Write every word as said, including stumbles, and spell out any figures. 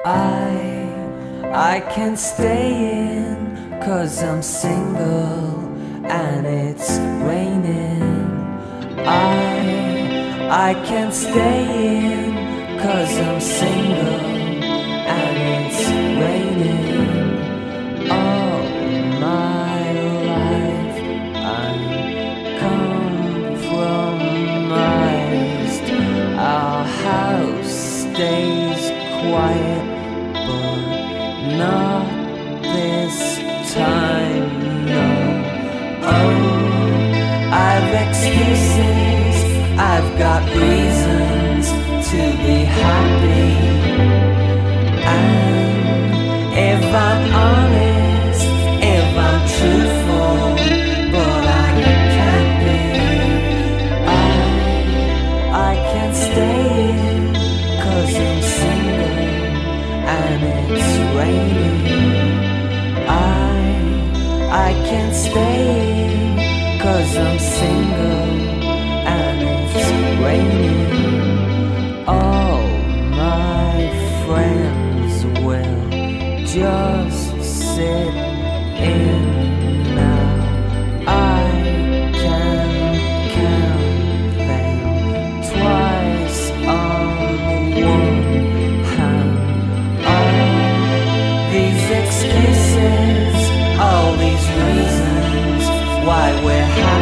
I, I can stay in, cause I'm single and it's raining. I, I can stay in, cause I'm single and it's raining. All my life I'm compromised. Our house stays quiet, but not this time, no. Oh, I've excuses, I've got reasons to be happy. And if I'm honest, if I'm truthful, but I can't be, I, I can't stay in, cause I'm single and it's raining. I, I can't stay in, cause I'm single and it's raining. All my friends will just sit in now. I can count them twice on one hand. All these excuses, all these reasons why we're happy.